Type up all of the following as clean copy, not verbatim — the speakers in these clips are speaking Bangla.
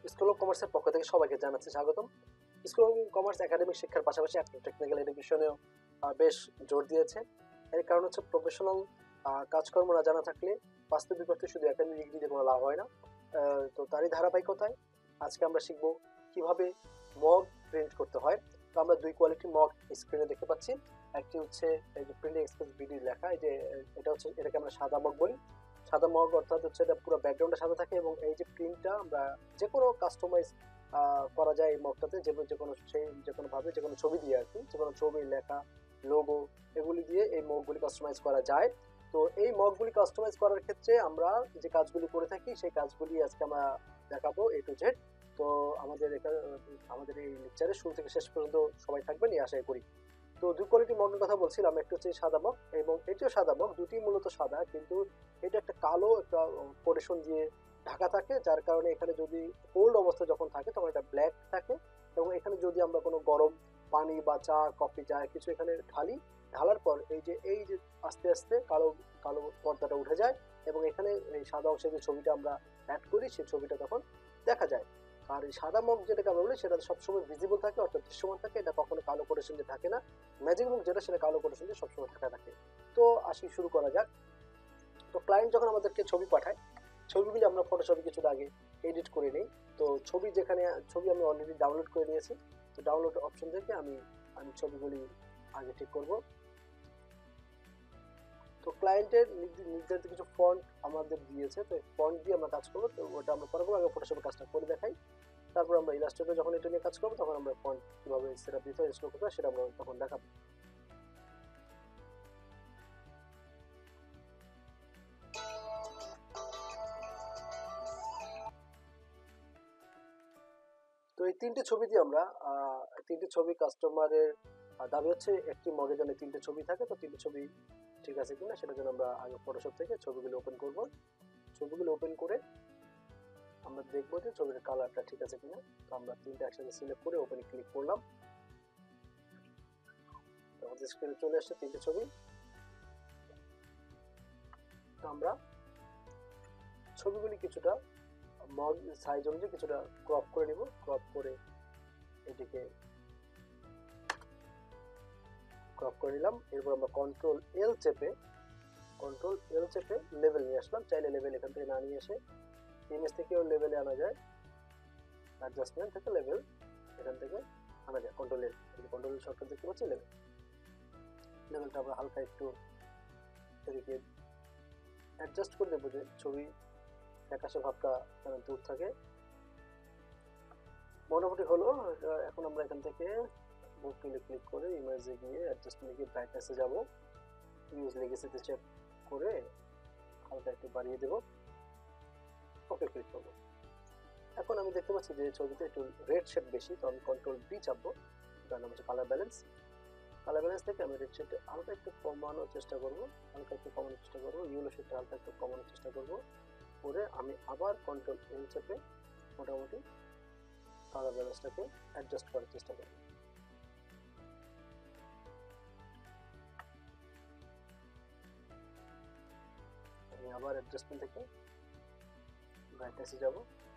স্কুল অফ কমার্সের পক্ষ থেকে সবাইকে জানাচ্ছি স্বাগতম। স্কুল অফ কমার্স একাডেমিক শিক্ষার পাশাপাশি একটা টেকনিক্যাল এডুকেশনেও বেশ জোর দিয়েছে। এর কারণ হচ্ছে প্রফেশনাল কাজকর্ম না জানা থাকলে বাস্তবিক অর্থে শুধু একাডেমিক ডিগ্রি দিয়ে কোনো লাভ হয় না। তো তারই ধারাবাহিকতায় আজকে আমরা শিখবো কিভাবে মগ প্রিন্ট করতে হয়। তো আমরা দুই কোয়ালিটির মগ স্ক্রিনে দেখতে পাচ্ছি। একটি হচ্ছে এই যে প্রিন্টিং এক্সপ্রেস বিডি লেখা, এই যে এটা হচ্ছে, এটাকে আমরা সাদা মগ বলি। সাদা মগ অর্থাৎ হচ্ছে এটা পুরো ব্যাকগ্রাউন্ডে সাদা থাকে এবং এই যে প্রিন্টটা আমরা যে কোনো কাস্টমাইজ করা যায় এই মগটাতে, যে কোনো সেই যে কোনো ভাবে যে কোনো ছবি দিয়ে আর কি, যে কোনো ছবি, লেখা, লোগো এগুলি দিয়ে এই মগগুলি কাস্টমাইজ করা যায়। তো এই মগগুলি কাস্টমাইজ করার ক্ষেত্রে আমরা যে কাজগুলি করে থাকি সেই কাজগুলি আজকে আমরা দেখাবো A to Z। তো আমাদের এখানে আমাদের এই লেকচারে শুরু থেকে শেষ পর্যন্ত সবাই থাকবেন এই আশাই করি। তো দুই কোয়ালিটি মগের কথা বলছিলাম, একটা হচ্ছে সাদা মগ এবং এটিও সাদা মগ, দুটি মূলত সাদা, কিন্তু এটা একটা কালো একটা কোটেশন দিয়ে ঢাকা থাকে, যার কারণে এখানে যদি কোল্ড অবস্থা যখন থাকে তখন এটা ব্ল্যাক থাকে। এবং এখানে যদি আমরা কোনো গরম পানি বা চা, কফি, যা কিছু এখানে ঢালার পর এই যে আস্তে আস্তে কালো কালো পর্দাটা উঠে যায় এবং এখানে এই সাদা অংশে যে ছবিটা আমরা অ্যাড করি সেই ছবিটা তখন দেখা যায়। আর এই সাদা মগ যেটাকে আমরা বলি সেটা সবসময় ভিজিবল থাকে, অর্থাৎ দৃশ্যমান থাকে, এটা কখনো কালো কোটেশন দিয়ে থাকে না। ম্যাজিক মগ যেটা, সেটা কালো কোটেশন দিয়ে সবসময় ঢাকা থাকে। তো আসি, শুরু করা যাক। তো ক্লায়েন্ট যখন আমাদেরকে ছবি পাঠায়, ছবিগুলি আমরা ফটোশপে কিছুটা আগে এডিট করে নিই। তো ছবি আমি অলরেডি ডাউনলোড করে নিয়েছি। তো ডাউনলোড অপশন থেকে আমি ছবিগুলি আগে ঠিক করব। তো ক্লায়েন্টের নির্ধারিত কিছু ফন্ট আমাদের দিয়েছে, তো ফন্ট দিয়ে আমরা কাজ করবো। তো ওটা আমরা পরে আগে ফটোশপে কাজটা করে দেখাই, তারপর আমরা ইলাস্ট্রেটরে যখন এটা নিয়ে কাজ করবো তখন আমরা ফন্ট কিভাবে সেট আপ দিতে হয়, ইনস্টল করতে হয়, সেটা আমরা তখন দেখাবো। তো এই তিনটে ছবি দিয়ে আমরা তিনটে ছবি কাস্টমারের দাবি হচ্ছে একটি মগের জন্য তিনটে ছবি থাকে, তো তিনটে ছবি ঠিক আছে কিনা সেটার জন্য আমরা আগে ফটোশপ থেকে ছবিগুলো ওপেন করব। ছবিগুলো ওপেন করে আমরা দেখবো যে ছবির কালারটা ঠিক আছে কিনা। তো আমরা তিনটা একসাথে সিলেক্ট করে ওপেনে ক্লিক করলাম, আমাদের স্ক্রিনে চলে আসছে তিনটে ছবি। তো আমরা ছবিগুলি কিছুটা মগ সাইজ অনুযায়ী কিছুটা ক্রপ করে নিব। ক্রপ করে এটিকে ক্রপ করে নিলাম। এরপর আমরা কন্ট্রোল এল চেপে লেভেল নিয়ে আসলাম। চাইলে লেভেল এখান থেকে না নিয়ে এসে ইমেজ থেকেও লেভেলে আনা যায়, অ্যাডজাস্টমেন্ট থেকে লেভেল এখান থেকে আনা যায়। কন্ট্রোল এল শর্টকাট দেখতে পাচ্ছি, লেভেলটা আমরা হালকা একটু এদিকে অ্যাডজাস্ট করে দেবো যে ছবি ফ্যাকাশে ভাবটা যেন দূর থাকে। মোটামুটি হলো। এখন আমরা এখান থেকে বুক টুলে ক্লিক করে ইমেজে গিয়ে অ্যাডজাস্টমেন্টে গিয়ে ব্রাইটনেসে যাব, ইউজ লেগেসিতে চেক করে হালকা একটু বাড়িয়ে দেব, ওকে ক্লিক করব। এখন আমি দেখতে পাচ্ছি যে ছবিতে একটু রেড শেড বেশি, তো আমি কন্ট্রোল বি চাপবো, তার নাম হচ্ছে কালার ব্যালেন্স থেকে আমি রেড শেড হালকা একটু কমানোর চেষ্টা করব, ইয়েলো শেডটা হালকা একটু কমানোর চেষ্টা করব। করে আমি আবার কন্ট্রোল এল চেপে মোটামুটি কালার ব্যালেন্সটাকে অ্যাডজাস্ট করার চেষ্টা করব। আমি আবার অ্যাডজাস্টমেন্ট থেকে ব্রাইটনেসে যাব,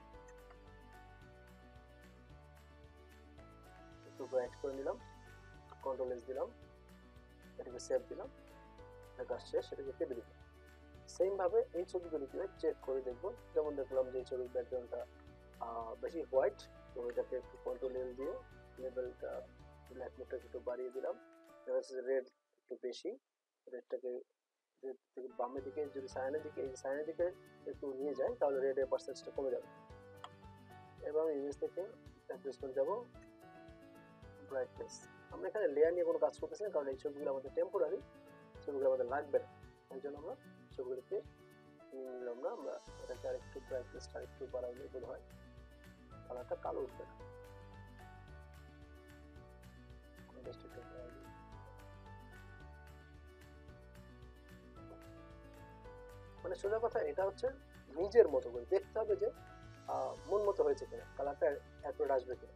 একটু ব্রাইট করে নিলাম, কন্ট্রোল এস দিলাম, এটাকে সেভ দিলাম, কাজ শেষ, সেটাকে কেটে দিলাম। সেম ভাবে এই ছবিগুলিকে চেক করে দেখবো। যেমন দেখলাম যে এই ছবির ব্যাকগ্রাউন্ডটা বেশি হোয়াইট, তো এটাকে একটু কন্ট্রোল এল দিয়ে লেভেলটা ব্ল্যাক মোডটা একটু বাড়িয়ে দিলাম। রেড একটু বেশি, রেডটাকে বামের দিকে যদি সাইনের দিকে একটু নিয়ে যায় তাহলে রেডের পার্সেন্টেজটা কমে যাবে। এবার ইমেজ থেকে অ্যাডজাস্টমেন্ট যাব, ব্রাইটনেস। আমরা এখানে লেয়ার নিয়ে কোনো কাজ করতেছি না, কারণ এই ছবিগুলো আমাদের টেম্পোরারি, ছবিগুলো আমাদের লাগবে না, এই জন্য আমরা ছবিগুলোকে নিয়ে নিলাম না। আমরা এটাকে আরেকটু ব্রাইটনেসটা আরেকটু বাড়াইলে বোধ হয় কালারটা কালো উঠবে না। মানে সোজা কথা, এটা হচ্ছে নিজের মতো করে দেখতে হবে যে মন মতো হয়েছে কিনা, কালারটা অ্যাকুরেট আসবে কিনা।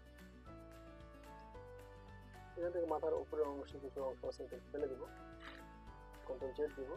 এখান থেকে মাথার উপরের অংশ কিছু অংশ আছে ফেলে দিব, কন্ট্রোল জেড দিব,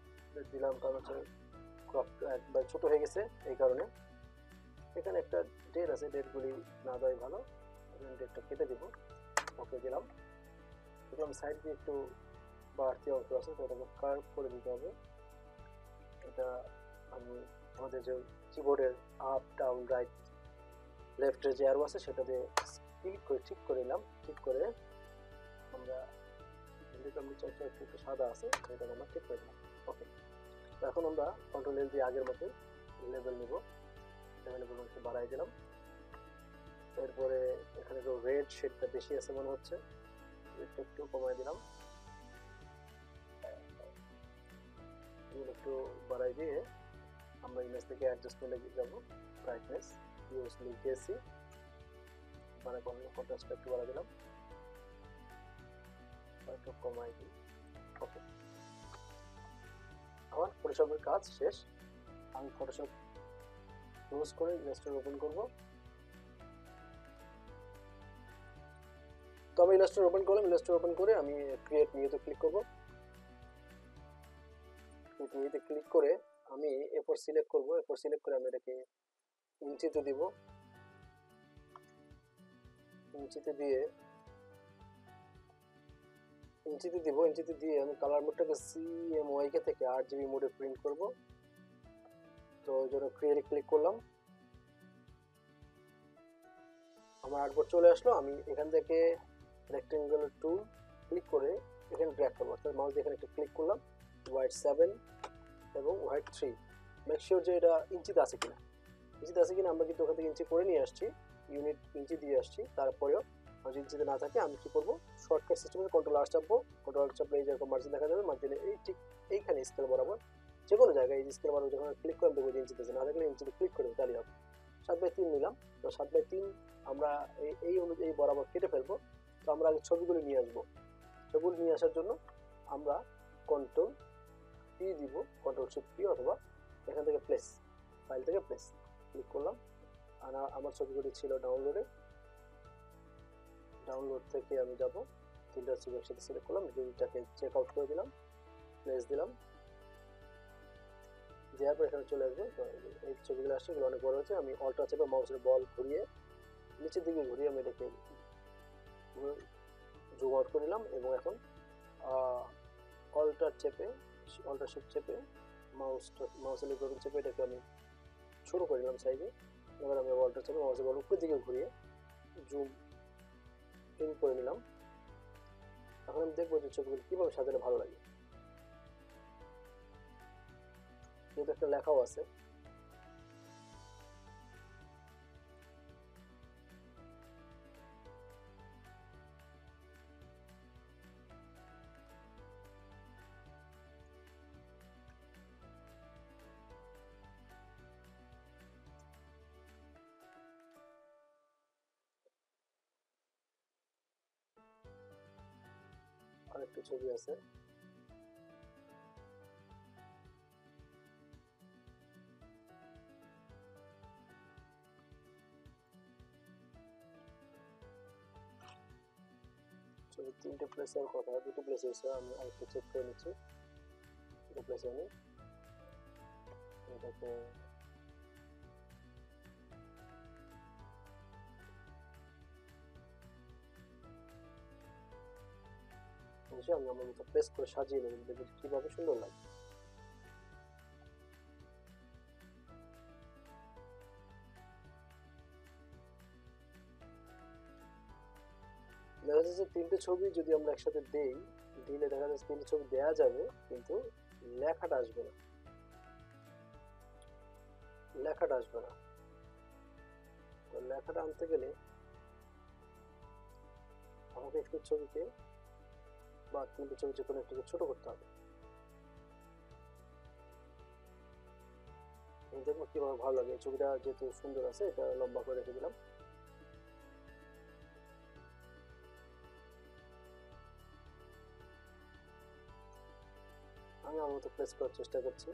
দিলাম, কারণ হচ্ছে ক্রপটা একবার ছোট হয়ে গেছে এই কারণে। এখানে একটা ডেট আছে, ডেটগুলি না দেওয়াই ভালো। ডেটটা কেটে দিব, ওকে দিলাম। দেখলাম সাইড দিয়ে একটু বাড়তি অংশ আছে, তো এটাকে কার্ভ করে দিতে হবে। এটা আমি আমাদের যে কিবোর্ডের আপ ডাউন রাইট লেফটের যে অ্যারো আছে সেটা দিয়ে ক্লিক করে ঠিক করে নিলাম। ঠিক করে আমরা দেখলাম নিচেটা একটু সাদা আছে, এটা আমরা ঠিক করে দিলাম। ওকে, তো এখন আমরা কন্ট্রোল এল দিয়ে আগের মতো লেভেল নিব, লেভেল একটু বাড়াই দিলাম। এরপরে এখানে তো রেড শেডটা বেশি আছে মনে হচ্ছে, রেডটা একটু কমাই দিলাম। একটু বাড়াই দিয়ে আমরা ইমেজ থেকে অ্যাডজাস্টমেন্টে যাব, ব্রাইটনেস ইউজ লিখেছি, মানে কন্ট্রাস্টটা একটু বাড়াই দিলাম, একটু কমাই দিই। ওকে, আমার ফটোশপের কাজ শেষ। আমি ফটোশপ ক্লোজ করে ইলাস্ট্রেটর ওপেন করব। তো আমি ইলাস্ট্রেটর ওপেন করলাম, ইলাস্ট্রেটর ওপেন করে আমি ক্রিয়েট নিউতে ক্লিক করব। ক্রিয়েট নিউতে ক্লিক করে আমি এরপর সিলেক্ট করব, এরপর সিলেক্ট করে আমি এটাকে ইঞ্চিতে দিব। ইঞ্চিতে দিয়ে আমি কালার মোডটাকে CMYK থেকে RGB মোডে প্রিন্ট করব। তো ওই জন্য ক্রিয়েটে ক্লিক করলাম, আমার আর্টবোর্ড চলে আসলো। আমি এখান থেকে রেক্টেঙ্গুলার টুল ক্লিক করে এখানে ড্র্যাগ করবো, অর্থাৎ মাউস দিয়ে এখানে একটা ক্লিক করলাম, হোয়াইট 7 এবং হোয়াইট 3। মেক শিওর যে এটা ইঞ্চিতে আছে কিনা, আমরা কিন্তু ওখান থেকে ইঞ্চি করে নিয়ে আসছি, ইউনিট ইঞ্চি দিয়ে আসছি। তারপরেও যদি ইঞ্চিতে না থাকে আমি কি করব, শর্টকাট সিস্টেমে কন্ট্রোল আর চাপবো, কন্ট্রোল আর চাপলে এই যেরকম মার্জিন দেখা যাবে, মার্জিনে এই ঠিক এইখানে স্কেল বরাবর যে কোনো জায়গায় এই স্কেল বরাবর যখন ক্লিক করব দেখবো ইঞ্চিতে আছে, না থাকলে ইঞ্চিতে ক্লিক করে তাহলে হবে। 7/3 নিলাম, তো 7/3 আমরা এই অনুযায়ী বরাবর কেটে ফেলবো। তো আমরা আগে ছবিগুলো নিয়ে আসবো, ছবিগুলো নিয়ে আসার জন্য আমরা কন্ট্রোল পি দিব, কন্ট্রোল শিফট পি, অথবা এখান থেকে প্লেস, ফাইল থেকে প্লেস ক্লিক করলাম। আর আমার ছবিগুলি ছিল ডাউনলোড থেকে আমি যাব, তিনটা ছবি একসাথে সিলেক্ট করলাম, দুইটাকে চেক আউট করে দিলাম, প্লেস দিলাম, দেওয়ার পর এখানে চলে আসবে। তো এই ছবিগুলো আসছে, এগুলো অনেক বড় হচ্ছে। আমি অল্টার চেপে মাউসের বল ঘুরিয়ে নিচের দিকে ঘুরিয়ে আমি এটাকে জুম আউট করে নিলাম, এবং এখন অল্টার শিফট চেপে মাউসের বাটন চেপে এটাকে আমি ছোট করে নিলাম সাইজে। এবার আমি অল্টার চেপে মাউসের বল উপরের দিকে ঘুরিয়ে জুম ইন করে নিলাম। এখন আমি দেখবো যে ছবিগুলো কিভাবে সাজালে ভালো লাগে। যেহেতু একটা লেখাও আছে, আরেকটা ছবি আছে, ছবি 3টে প্লেসের কথা, 2টো প্লেস হয়েছে, আমি আরেকটা চেক করে নিচ্ছি, 2টো প্লেসে আমি এটাকে আমি আমার মতো প্লেস করে সাজিয়ে নেব, দেখি কিভাবে সুন্দর লাগে। দেখা যাচ্ছে যে 3টে ছবি যদি আমরা একসাথে দিলে দেখা যাচ্ছে 3টে ছবি দেওয়া যাবে, কিন্তু লেখাটা আসবে না, তো লেখাটা আনতে গেলে আমাকে একটু ছবিকে বা 3টে ছবি যে কোনো একটাকে ছোট করতে হবে। দেখবো কিভাবে ভালো লাগে। ছবিটা যেহেতু সুন্দর আছে, এটা লম্বা করে রেখে দিলাম। আমি আমার মতো প্লেস করার চেষ্টা করছি।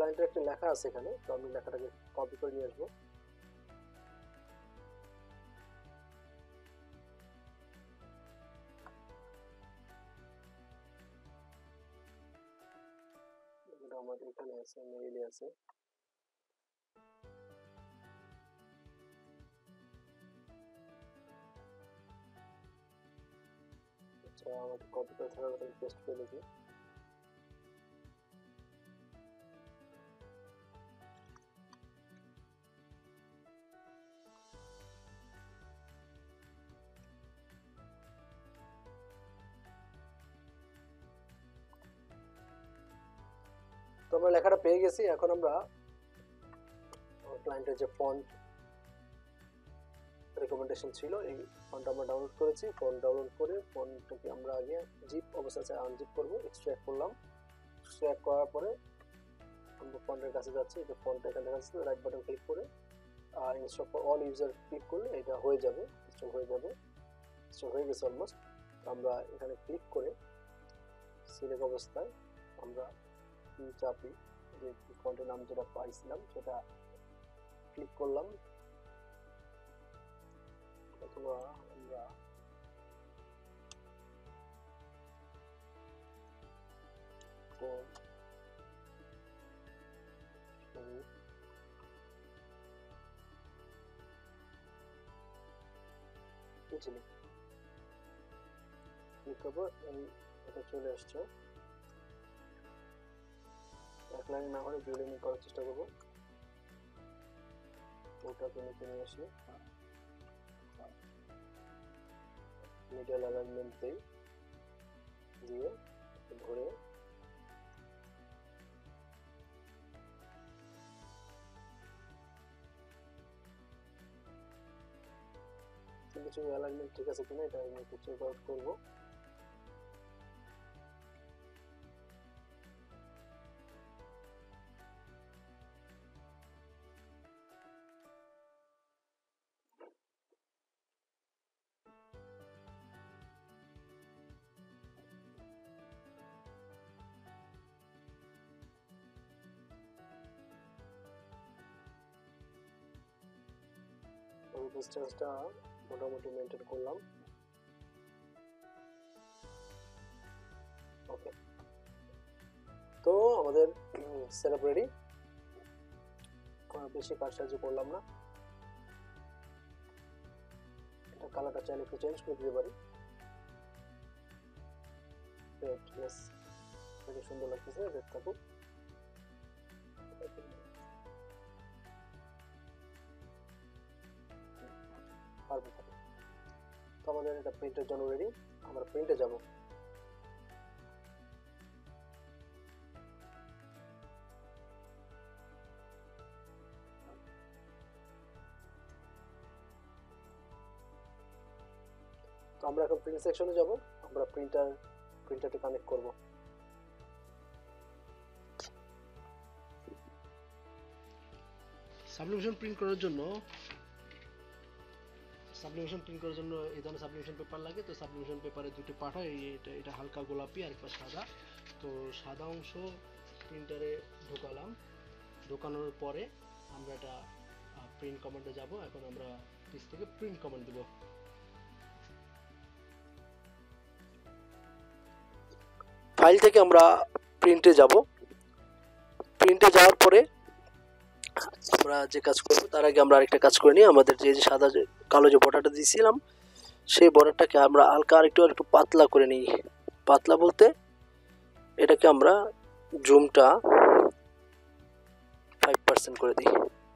ক্লায়েন্টের একটা লেখা আছে এখানে, তো আমি লেখাটাকে কপি করে নিয়ে আসবো। এটা আমার এখানে আছে, মেইলে আছে। আচ্ছা, আমাদের কপি করে থাকার কথা পেস্ট করে দেখি। তো আমরা লেখাটা পেয়ে গেছি। এখন আমরা ক্লায়েন্টের যে ফন্ট রেকমেন্ডেশন ছিল, এই ফন্ট আমরা ডাউনলোড করেছি। ফন্ট ডাউনলোড করে ফন্টটাকে আমরা আগে জিপ অবস্থায় আনজিপ করব। এক্সট্রাক্ট করলাম। এক্সট্রাক্ট করার পরে আমরা ফন্টের কাছে যাচ্ছি। এটা ফন্ট এখানে দেখা যাচ্ছে, রাইট বাটন ক্লিক করে install for all user click করলে এটা হয়ে যাবে, ইনস্টল হয়ে যাবে। ইনস্টল হয়ে গেছে অলমোস্ট। আমরা এখানে ক্লিক করে সিলেক্ট অবস্থায় আমরা চাপি, যে ফন্টের নাম যেটা পাইছিলাম সেটা ক্লিক করলাম। অথবা আমরা ক্লিক করবো, এটা চলে আসছে। এক লাইন না হলে দুই লাইন করার চেষ্টা করবো। ওটাকে নিচে নিয়ে আসি, মিডল অ্যালাইনমেন্ট দেই, দিয়ে ধরে কিছু অ্যালাইনমেন্ট ঠিক আছে কিনা এটা আমি একটু চেক আউট করবো। ডিসটেন্সটা মোটামুটি মেনটেন করলাম। ওকে, তো আমাদের সেটআপ রেডি। বেশি কাজ সাহায্য করলাম না। এটা কালারটা চাইলে একটু চেঞ্জ করে দিতে পারি। ইয়েস, এটা সুন্দর লাগতেছে, রেড থাকুক। তো আমাদের এটা প্রিন্টের জন্য রেডি। আমরা প্রিন্টে যাব। তো আমরা এখন প্রিন্ট সেকশনে যাব। আমরা প্রিন্টারটা কানেক্ট করব। সাবলিমেশন প্রিন্ট করার জন্য এই ধরনের সাবলিমেশন পেপার লাগে। তো সাবলিমেশন পেপারে দুটো পার্ট হয়, এটা হালকা গোলাপি আর একটা সাদা। তো সাদা অংশ প্রিন্টারে ঢোকানোর পরে আমরা এটা প্রিন্ট কমান্ডে যাব। এখন আমরা পিস থেকে প্রিন্ট কমান্ড দেব। ফাইল থেকে আমরা প্রিন্টে যাব। প্রিন্টে যাওয়ার পরে আমরা যে কাজ করব, তার আগে আমরা আরেকটা কাজ করে নিই। আমাদের যে সাদা কালো যে বর্ডারটা দিয়েছিলাম, সেই বর্ডারটাকে আমরা হালকা আরেকটু পাতলা করে নিই। পাতলা বলতে এটাকে আমরা জুমটা 5% করে দিই।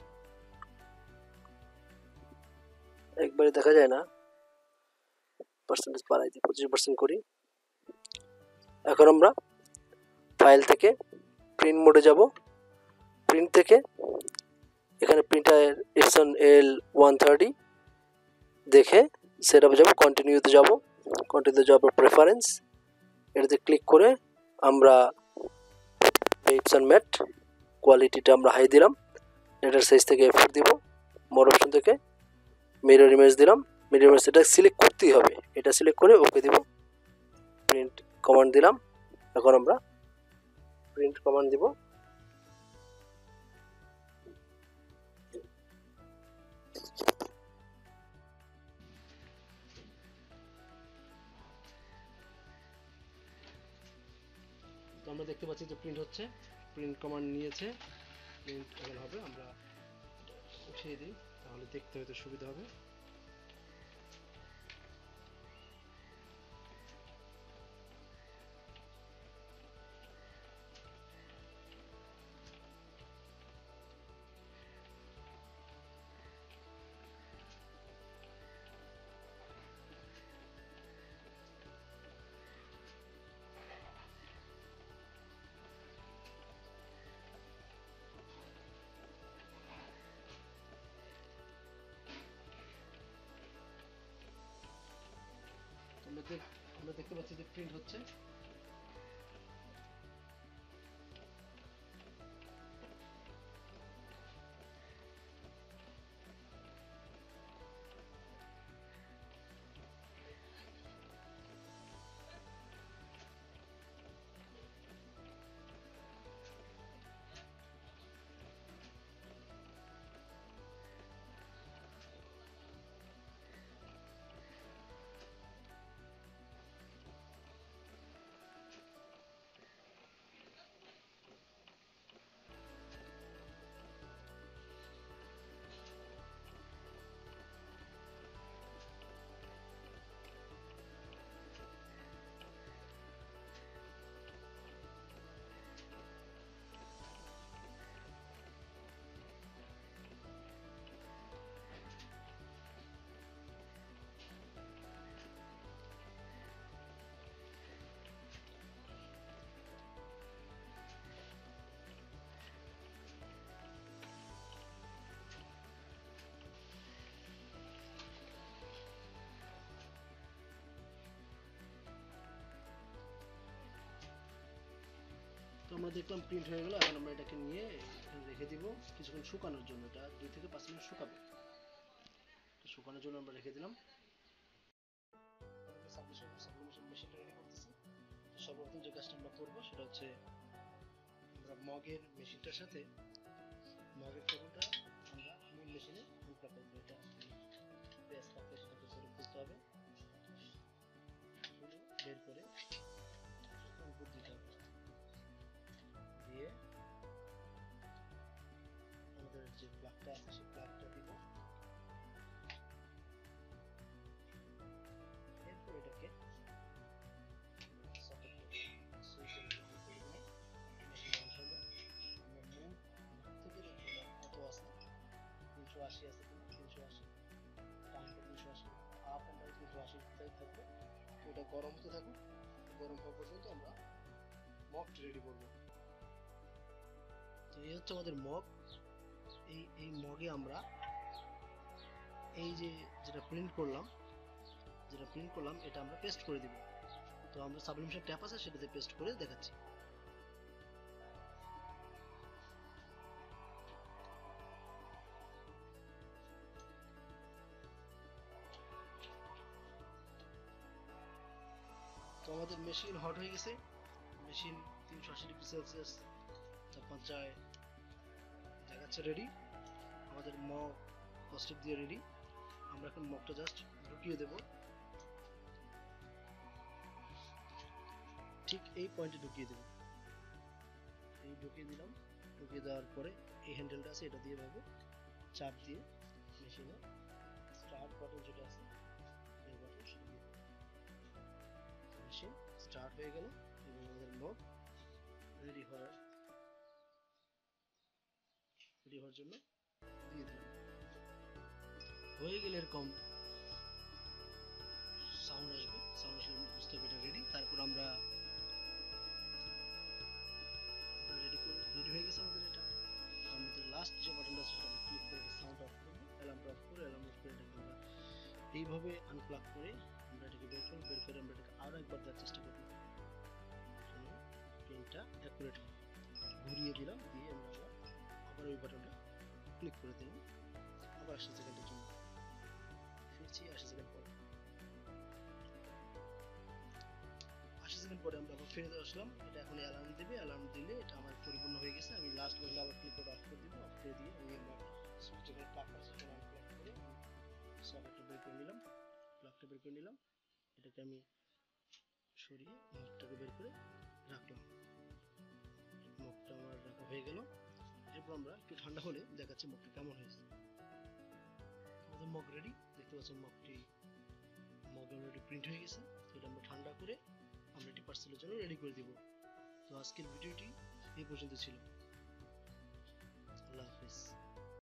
একবারে দেখা যায় না, পার্সেন্টেজ বাড়াই দিই, 25% করি। এখন আমরা ফাইল থেকে প্রিন্ট মোডে যাব। প্রিন্ট থেকে এখানে প্রিন্টার এপসন L130 দেখে সেটআপে যাব, কন্টিনিউতে যাব। কন্টিনিউতে যাওয়ার পর প্রেফারেন্স, এটাতে ক্লিক করে আমরা এপসন ম্যাট কোয়ালিটিটা আমরা হাই দিলাম। লেটার সাইজ থেকে F4 দিব। মোর অপশন থেকে মিরর ইমেজ দিলাম। মিরর ইমেজ এটা সিলেক্ট করতেই হবে, এটা সিলেক্ট করে ওকে দিব। প্রিন্ট কমান্ড দিলাম। এখন আমরা প্রিন্ট কমান্ড দিব। আমরা দেখতে পাচ্ছি যে প্রিন্ট হচ্ছে, প্রিন্ট কমান্ড নিয়েছে, প্রিন্ট এখন হবে। আমরা উঠিয়ে দিই, তাহলে দেখতে হয়তো সুবিধা হবে। আমরা দেখতে পাচ্ছি যে প্রিন্ট হচ্ছে। তো আমরা দেখলাম প্রিন্ট হয়ে গেল। এখন আমরা এটাকে নিয়ে এখানে রেখে দিব কিছুক্ষণ শুকানোর জন্য। এটা 2 থেকে 5 মিনিট শুকাবে। তো শুকানোর জন্য আমরা রেখে দিলাম। সাবলিমেশন মেশিনটা রেডি করতেছি। তো সর্বপ্রথম যে কাজটা আমরা করবো সেটা হচ্ছে আমরা মগের মেশিনটার সাথে মগের কেবলটা আমরা মূল মেশিনে আনপ্লাগ করবো। এটা প্রেস থাকলে সেটাকে করে খুলতে হবে, খুলে বের করে ইনপুট দিতে হবে, দিয়ে আমাদের যে প্লাগটা আছে সেই প্লাগটা দিব। এরপর এটাকে সকেট সুইচের করে দিলাম। মেশিন অন হলো। আমরা মূল থেকে দেখবো কত আছে, 380 আছে কিনা, 380, টাইমটা 380, আপ অ্যান্ড ডাউন 380 থাকবে। তো এটা গরম হতে থাকুক, গরম হওয়া পর্যন্ত আমরা মগটা রেডি করব। তো এই হচ্ছে আমাদের মগ। এই মগে আমরা এই যে যেটা প্রিন্ট করলাম এটা আমরা পেস্ট করে দিব। তো আমরা সাবলিমেশন ট্যাপ আছে সেটাতে পেস্ট করে দেখাচ্ছি। তো আমাদের মেশিন হট হয়ে গেছে। মেশিন 380 ডিগ্রি সেলসিয়াস তাপমাত্রায় দেখাচ্ছে রেডি। আমাদের মগ কস্টিক দিয়ে রেডি। আমরা এখন মগটা জাস্ট ঢুকিয়ে দেব। ঠিক এই পয়েন্টে ঢুকিয়ে দেব। এই ঢুকিয়ে দিলাম। ঢুকিয়ে দেওয়ার পরে এই হ্যান্ডেলটা আছে এটা দিয়ে ভাবে চাপ দিয়ে মেশিনে স্টার্ট বাটন যেটা আছে এই বাটন সেটা দিয়ে মেশিন স্টার্ট হয়ে গেল এবং আমাদের মগ রেডি হওয়ার জন্য দিয়ে দিলাম। হয়ে গেলে এরকম সাউন্ড আসবে, সাউন্ড আসলে বুঝতে হবে এটা রেডি। তারপর আমরা রেডি হয়ে গেছে আমাদের এটা। আমাদের লাস্ট যে বাটনটা আছে সেটা ক্লিক করে সাউন্ড অফ করব, অ্যালার্মটা অফ করে অ্যালার্ম অফ করে এটাকে আমরা এইভাবে আনপ্লাগ করে আমরা এটাকে বের করে আমরা এটাকে আরো একবার দেওয়ার চেষ্টা করব। প্রিন্টটা অ্যাকুরেট হবে। ঘুরিয়ে দিলাম, দিয়ে আমরা আবার ওই বাটনটা ক্লিক করে দিলাম। আবার 80 সেকেন্ডের জন্য ফিরছি। 80 সেকেন্ড পরে আমরা আবার ফিরে আসলাম। এটা এখন অ্যালার্ম দিবে, অ্যালার্ম দিলে এটা আমার পরিপূর্ণ হয়ে গেছে। আমি লাস্ট বলে আবার ক্লিক করে অফ করে দিব। অফ করে দিয়ে আমি আমার সুইচ যেখানে প্লাগ আছে সেখানে আনপ্লাগ করে সকেটটা বের করে নিলাম, প্লাগটা বের করে নিলাম। এটাকে আমি সরিয়ে মুখটাকে বের করে রাখলাম। হয়ে গেল। এরপর আমরা একটু ঠান্ডা হলে দেখাচ্ছি মগটি কেমন হয়েছে। আমাদের মগ রেডি, দেখতে পাচ্ছেন মগটি মগ অলরেডি প্রিন্ট হয়ে গেছে। তো এটা আমরা ঠান্ডা করে আমরা এটি পার্সেলের জন্য রেডি করে দিব। তো আজকের ভিডিওটি এই পর্যন্ত ছিল। আল্লাহ হাফেজ।